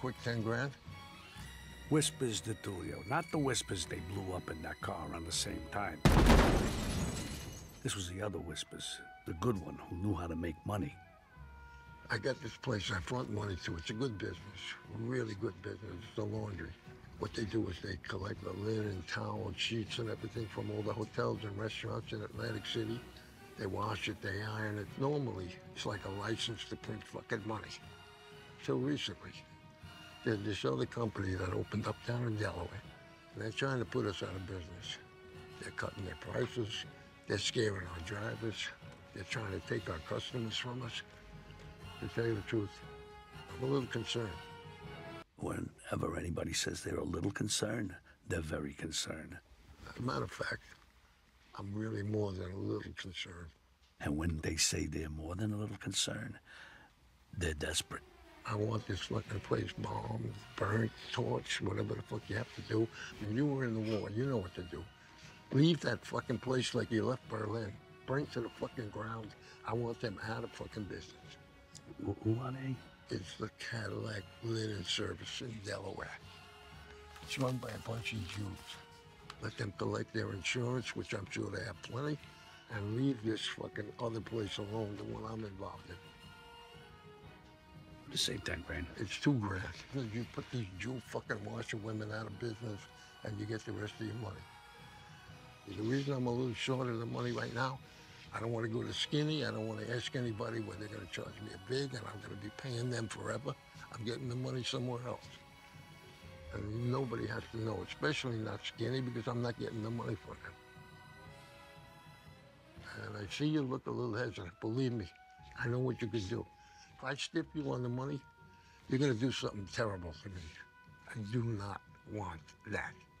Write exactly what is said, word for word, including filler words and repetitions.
quick ten grand? Whispers de Tullio, not the whispers they blew up in that car around the same time. This was the other Whispers, the good one who knew how to make money. I got this place I front money to. It's a good business, really good business. It's the laundry. What they do is they collect the linen, towels, sheets, and everything from all the hotels and restaurants in Atlantic City. They wash it, they iron it. Normally, it's like a license to print fucking money. Till recently, there's this other company that opened up down in Delaware, and they're trying to put us out of business. They're cutting their prices. They're scaring our drivers. They're trying to take our customers from us. To tell you the truth, I'm a little concerned. Whenever anybody says they're a little concerned, they're very concerned. As a matter of fact, I'm really more than a little concerned. And when they say they're more than a little concerned, they're desperate. I want this fucking place bombed, burnt, torched, whatever the fuck you have to do. When you were in the war, you know what to do. Leave that fucking place like you left Berlin. Burn to the fucking ground. I want them out of fucking business. Who are they? It's the Cadillac linen service in Delaware. It's run by a bunch of Jews. Let them collect their insurance, which I'm sure they have plenty, and leave this fucking other place alone, the one I'm involved in. Just say ten grand. It's two grand. You put these Jew fucking washer women out of business, and you get the rest of your money. The reason I'm a little short of the money right now, I don't want to go to skinny. I don't want to ask anybody whether they're going to charge me a big, and I'm going to be paying them forever. I'm getting the money somewhere else. And nobody has to know, especially not skinny, because I'm not getting the money from them. And I see you look a little hesitant. Believe me, I know what you could do. If I stiff you on the money, you're going to do something terrible to me. I do not want that.